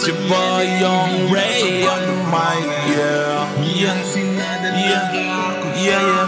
It's your boy Young Ray on the mic, yeah.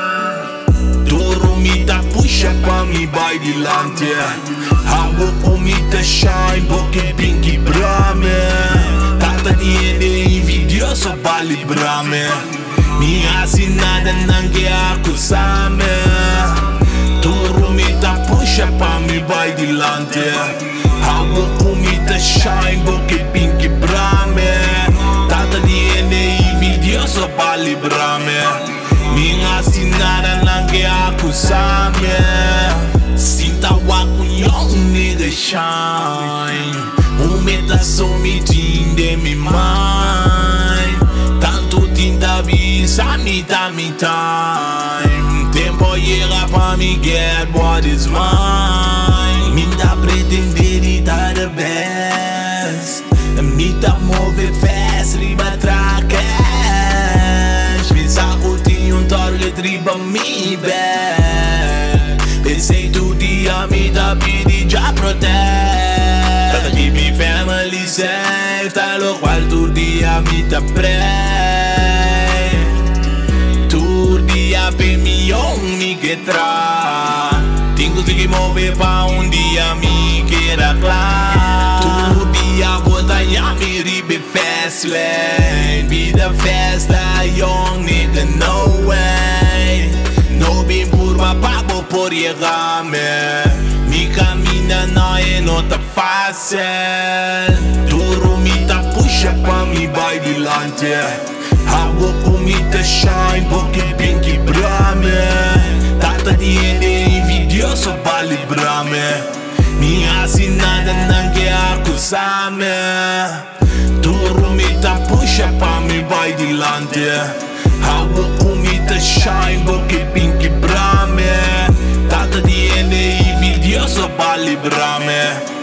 Turumita puxa pra mim, vai dilante. Hago comita shine, porque pinky pra mim. Tata de invidioso pra livrar me. Minha assinada não quer acusar-me. Turumita puxa pra mim, vai dilante. Hago comita shine, porque pinky pra mim. Tata de invidioso pra livrar me. Minha assinada não quer acusar-me. Sinta o com young nigga shine. Meta something de me mind. Tanto tinta visa me time. Tempo chega pra me get what is mine. Me tá pretender e tá the best. Me tá move fast, riba track. Target riba me back. Pensei todo dia me dá pedi já protect. Pra keep me family safe. Tá lo qual todo dia me dá pray. Todo dia pe mi me que tra. Tengo que mover pra dia me queira claro. Todo dia bota ya me ribe fast lane. Vida festa young nigga no way. No bem curva pago por llegar-me. Mi camina não é nota fácil. Turumita puxa pra mim, vai dilante. Hago comita shine, porque pinky pra mim. Tata de invidioso pra livrar-me. Minha assinada não quer acusar-me. Turumita puxa pra mim, vai dilante. Hago comita shine, porque pinky pra mim. Tata de invidioso pra livrar-me.